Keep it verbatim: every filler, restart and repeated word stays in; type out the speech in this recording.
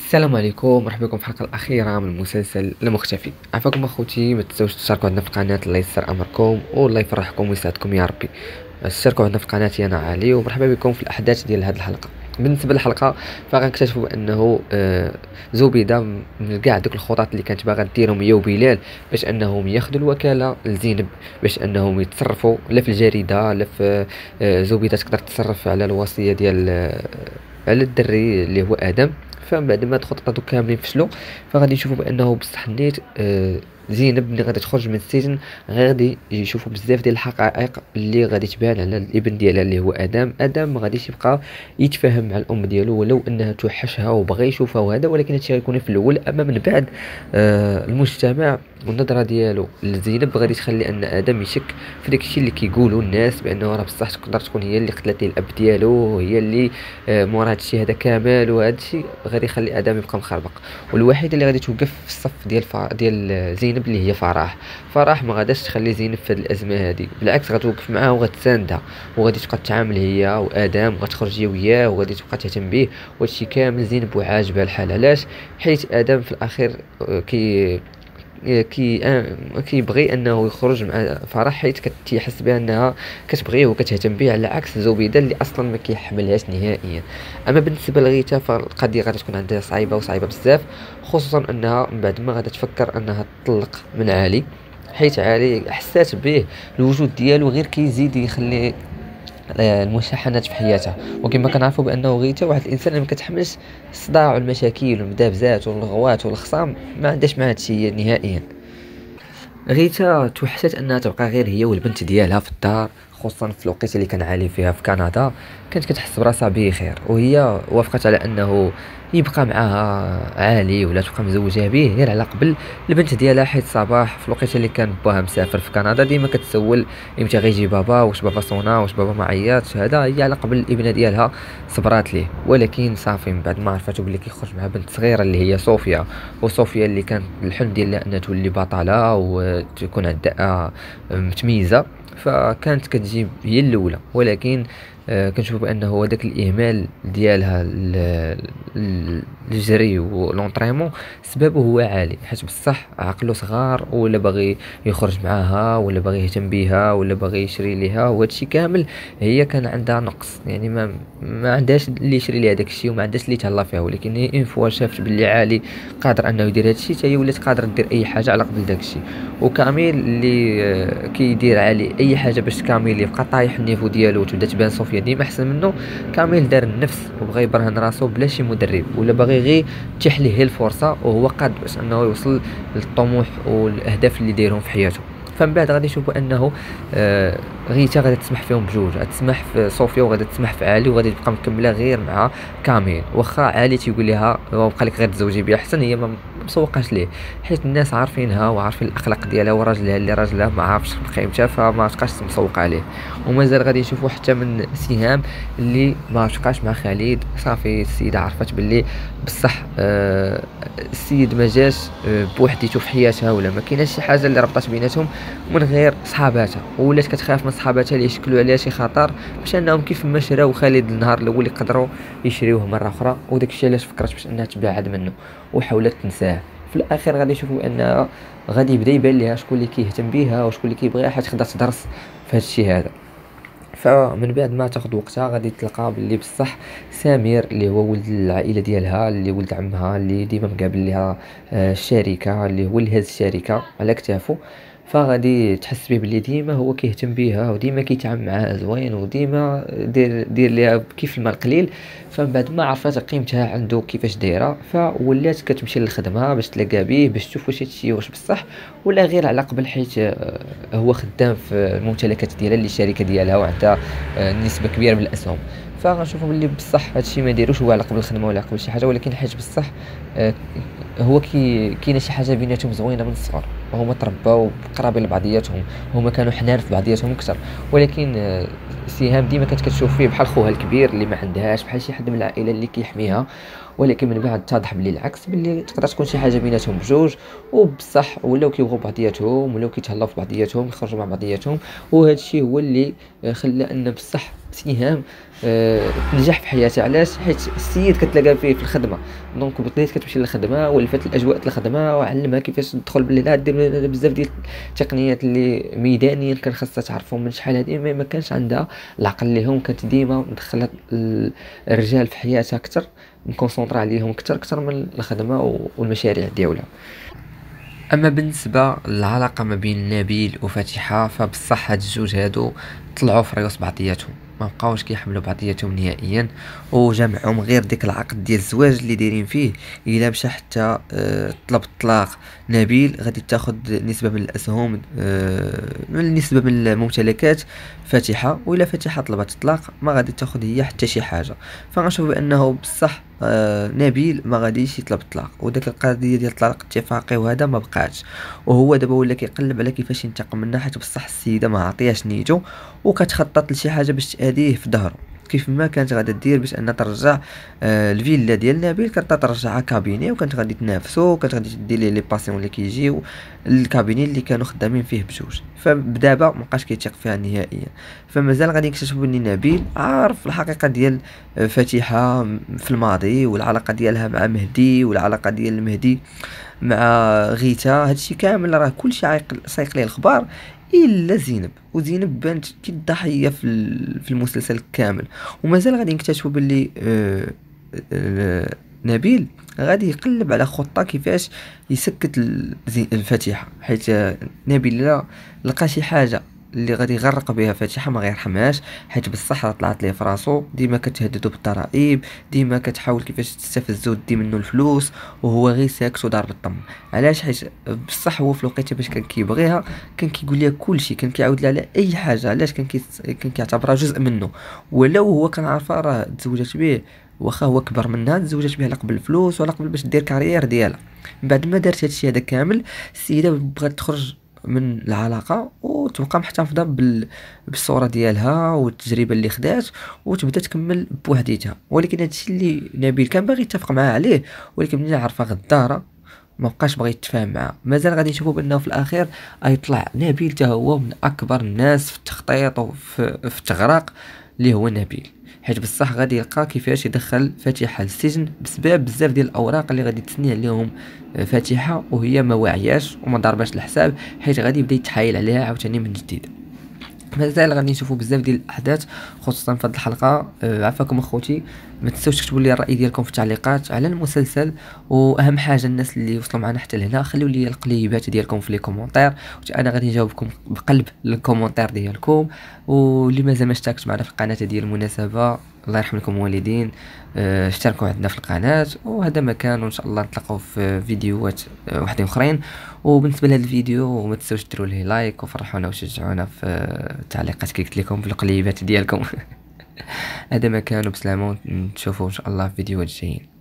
السلام عليكم، مرحبا بكم في الحلقه الاخيره من مسلسل المختفي. عفاكم اخوتي، ما تنساوش تشتركوا عندنا في القناه، الله يسر امركم والله يفرحكم ويسعدكم يا ربي. اشتركوا عندنا في القناه. انا علي ومرحبا بكم في الاحداث ديال هذه الحلقه. بالنسبه للحلقه فغنكتشفوا بانه آه زبيده من كاع دوك الخطط اللي كانت باغا ديرهم هي وبلال باش انهم ياخذوا الوكاله لزينب، باش انهم يتصرفوا لا في الجريده لا في آه زبيده تقدر تتصرف على الوصيه ديال آه على الدري اللي هو ادم. فمن بعد ما الخطط هادو كاملين فشلوا، فغادي نشوفوا بانه بصح نيت آه زينب ملي غادي تخرج من السجن غادي يشوفوا بزاف ديال الحقائق اللي غادي تبان على الابن ديالها اللي هو ادم. ادم ما غاديش يبقى يتفاهم مع الام ديالو ولو انها توحشها وبغى يشوفها وهذا، ولكن هادشي غيكون في الاول. اما من بعد آه المجتمع والنظره ديالو لزينب غادي تخلي ان ادم يشك في داكشي اللي كيقولوا الناس بانه راه بصح تقدر تكون هي اللي قتلت ليه الاب ديالو، هي اللي آه مورا هادشي هذا كامل. وهادشي غادي يخلي ادم يبقى مخربق، والوحيده اللي غادي توقف في الصف ديال فا... ديال زينب اللي هي فرح. فرح ما غاداش تخلي زينب في هذه الازمه هذه، بالعكس غتوقف معاه وغتساندها، وغادي تبقى تتعامل هي وادم وغتخرج هي وياه وغادي تبقى تهتم به. وهادشي كامل زينب وعاجبها الحال. علاش؟ حيت ادم في الاخير آه، كي كي آه، كيبغي انه يخرج مع فرح، حيت كتحس بها انها كتبغيه وكتهتم به، على عكس زبيده اللي اصلا ما كيحملهاش نهائيا. اما بالنسبه لغيتا فالقضيه غادي تكون عندها صعيبه وصعيبه بزاف، خصوصا انها من بعد ما غادي تفكر انها تطلق من علي، حيت علي حسات به الوجود ديالو غير كيزيد يخلي آه، المشاحنات في حياتها. وكما كنعرفوا بانه غيتا واحد الانسان اللي ما كتحملش الصداع والمشاكل والمدابزات والغوات والخصام، ما عندهاش مع هادشي نهائيا. غيتا توحشت انها تبقى غير هي والبنت ديالها في الدار، خصوصا في الوقيته اللي كان عالي فيها في كندا. كانت كتحس براسها بخير، وهي وافقت على انه يبقى معها عالي ولا تبقى مزوجه به غير على قبل البنت ديالها. حيت صباح في الوقيته اللي كان باها مسافر في كندا ديما كتسول امتى غيجي بابا، واش بابا صونا، واش بابا ما عيطش. هذا هي على قبل الابنه ديالها صبرات ليه. ولكن صافي من بعد ما عرفته بلي كيخرج مع بنت صغيره اللي هي صوفيا، وصوفيا اللي كان الحلم ديالها انها تولي بطله وتكون عندها متميزه، فكانت كتجيب هي الاولى. ولكن آه كنشوف بانه هذاك الاهمال ديالها للجري ولونطريمون سببه هو عالي، حيت بصح عقله صغار ولا باغي يخرج معاها ولا باغي يهتم بها ولا باغي يشري ليها. وهادشي كامل هي كان عندها نقص، يعني ما ما عندهاش اللي يشري ليها داكشي وما عندهاش اللي يتهلا فيها. ولكن هي اون فوا شافت باللي عالي قادر انه يدير هادشي، حتى هي ولات قادره دير اي حاجه على قبل داكشي. وكاميل اللي آه كيدير عليه اي حاجه باش كاميل يبقى طايح النيفو ديالو وتبدا تبان صوفيا ديما احسن منه. كامل دار النفس وبغى يبرهن راسو بلا شي مدرب، ولا باغي غير تيح ليه الفرصه وهو قاد باش انه يوصل للطموح والاهداف اللي دايرهم في حياته. فمن بعد غادي نشوفوا انه آه غيتا غادي تسمح فيهم بجوج، غادي تسمح في صوفيا وغادي تسمح في علي، وغادي تبقى مكمله غير مع كامل. واخا علي تيقول لها بقى لك غير تزوجي بها احسن، هي ما مسوقاش ليه، حيت الناس عارفينها وعارفين الاخلاق ديالها، وراجلها اللي راجلها ما عارفش قيمتها فما تبقاش مسوقه عليه. ومازال غادي نشوفوا حتى من سهام اللي ما تبقاش مع خالد. صافي السيده عرفت باللي بصح آه السيد ما جاش آه بوحديته في حياتها، ولا ما كايناش شي حاجه اللي ربطات بيناتهم من غير صحاباتها، ولات كتخاف من صحاباتها اللي يشكلوا عليها شي خطر، باش انهم كيف ما شراو خالد النهار الاول يقدروا يشريوه مره اخرى. وداك الشيء علاش فكرت باش انها تبعد منه وحاولت تنساه. في الاخير غادي نشوفوا ان غادي يبدا يبان ليها شكون اللي كيهتم بها وشكون اللي كيبغيها، حيت خدات تدرس في هذا الشيء هذا. فمن بعد ما تاخذ وقتها غادي تلقى باللي بصح سمير اللي هو ولد العائله ديالها، اللي ولد عمها، اللي ديما مقابل ليها آه، الشركه، اللي هو اللي هز الشركه على كتافه. فغادي تحس به بلي ديما هو كيهتم بها وديما كيتعامل معها زوين وديما دير دير ليها كيف الماء القليل. فمن بعد ما عرفت قيمتها عنده كيفاش دايره، فولات كتمشي للخدمه باش تلاقى به باش تشوف واش هادشي واش بصح ولا غير على قبل، حيت آه، هو خدام في الممتلكات ديالها اللي الشركه ديالها وعندها آه، نسبه كبيره من الاسهم. فغنشوفوا باللي بصح هادشي ما دايروش هو على قبل الخدمه ولا قبل شي حاجه، ولكن حيت بصح آه، هو كي كاينه شي حاجه بيناتهم زوينه من الصغر، هما ترباو قرابين لبعضياتهم، هما كانوا حنان في بعضياتهم اكثر. ولكن آه، سهام ديما كانت كتشوف فيه بحال خوها الكبير اللي ما عندهاش، بحال شي حد من العائله اللي كيحميها. ولكن من بعد اتضح بلي العكس، بلي تقدر تكون شي حاجه بيناتهم بجوج وبصح ولاو كيبغوا بعضياتهم ولاو كيتهلاو في بعضياتهم يخرجوا مع بعضياتهم. وهذا الشيء هو اللي آه، خلى ان بصح سهام آه، تنجح في حياتها. علاش؟ حيت السيد كتلاقى فيه في الخدمه، دونك بديت كتمشي للخدمه ولفات الاجواء ديال الخدمه وعلمها كيفاش تدخل باللي لا دير بزاف ديال التقنيات اللي ميدانيا كان خاصها تعرفهم من شحال هادي، ما ما كانش عندها العقل ليهم. كانت ديما مدخله ال- الرجال في حياتها اكثر، مكونسونطرا عليهم اكثر اكثر من الخدمه والمشاريع ديالها. اما بالنسبه للعلاقه ما بين نبيل وفاتحه، فبصح هاد الجوج هادو طلعوا في ريوس بعضياتهم، ما بقاوش كيحملوا بعضياتهم نهائيا، وجمعهم غير ديك العقد ديال الزواج اللي دايرين فيه. الا مشى حتى آه، طلب الطلاق نبيل، غادي تاخذ نسبه من الاسهم، آه، من نسبه من الممتلكات فاتحه، والا فاتحه طلبت الطلاق ما غادي تاخذ هي حتى شي حاجه. فغنشوف بانه بصح آه نبيل ما غاديش يطلب الطلاق، وداك القضيه ديال الطلاق الاتفاقي وهذا ما بقاش، وهو دابا ولا كيقلب على كيفاش ينتقم منها، حيت بصح السيده ما عطياش نيتو وكتخطط لشي حاجه باش تاديه في ظهره. كيف ما كانت غادا دير باش انها ترجع آه الفيلا ديال نبيل، كانت ترجعها كابيني، وكانت غادي تنافسو، وكانت غادي دير ليه لي باسيون اللي كيجيو الكابيني اللي كانوا خدامين فيه بجوج. فبدابا مابقاش كيثيق فيها نهائيا. فمازال غادي نكتشفوا بلي نبيل عارف الحقيقه ديال آه، فاتحه في الماضي، والعلاقه ديالها مع مهدي، والعلاقه ديال المهدي مع غيتا. هادشي كامل راه كلشي عايق- سايق ليه الخبار الا زينب. وزينب بانت كي الضحيه في ال- في المسلسل كامل. ومازال غادي نكتشفوا باللي آه، آه، نبيل غادي يقلب على خطه كيفاش يسكت ال- زي- الفاتحه، حيت آه، نبيل لا لقى شي حاجه اللي غادي يغرق بها فاتحه ما غيرحمهاش، حيت بصح راه طلعت ليه فراسو، ديما كتهددو بالضرائب، ديما كتحاول كيفاش تستفزو ودي منه الفلوس، وهو غير ساكت ودار بالطم. علاش؟ حيت بصح هو في الوقيته باش كان كيبغيها كان كيقول لها كلشي، كان كيعاود لها على اي حاجه. علاش؟ كان كي كان كيعتبرها جزء منه، ولو هو كان عارفه راه تزوجت به، واخا هو كبر منها، تزوجت به على قبل الفلوس وعلى قبل باش دير كارير ديالها. من بعد ما دارت هادشي هذا كامل، السيده بغات تخرج من العلاقه وتبقى محتفظه بال... بالصوره ديالها والتجربه اللي خدات، وتبدا تكمل بوحديتها. ولكن هادشي اللي نبيل كان باغي يتفق معاه عليه، ولكن ملي عرفها غداره ما بقاش بغى يتفاهم معاه. مازال غادي نشوفوا بانه في الاخير غيطلع نبيل حتى هو من اكبر الناس في التخطيط وفي في التغراق اللي هو نبيل، حيت بصح غادي يلقى كيفاش يدخل فاتحه للسجن بسبب بزاف ديال الاوراق اللي غادي تسني عليهم آه، فاتحه، وهي ما واعياش وما ضرباش الحساب، حيت غادي يبدا يتحايل عليها عاوتاني من جديد. مازال غادي نشوفوا بزاف ديال الاحداث خصوصا في هذه الحلقه. أه عفاكم اخوتي، ما تنساوش تكتبوا لي الراي ديالكم في التعليقات على المسلسل، واهم حاجه الناس اللي وصلوا معنا حتى لهنا خليوا لي القليبات ديالكم في لي كومونتير، انا غادي نجاوبكم بقلب الكومونتير ديالكم. واللي مازال ما اشتركش معنا في القناه ديال المناسبه، الله يرحم لكم الوالدين، أه اشتركوا عندنا في القناه. وهذا مكان، وان شاء الله نتلاقاو في فيديوهات أه وحدين اخرين. وبالنسبه لهذا الفيديو ما تنساوش ديروا ليه لايك وفرحونا وشجعونا في التعليقات كي قلت لكم في القليبات ديالكم. هذا مكان، وبسلامه، نشوفوا ان شاء الله في فيديوهات جايين.